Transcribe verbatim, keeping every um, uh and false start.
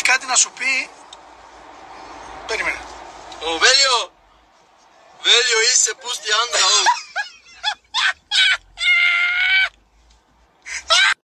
κάτι να σου πει. Περίμενε. Ο Βέλιο, Βέλιο είσαι πούστη άντρα.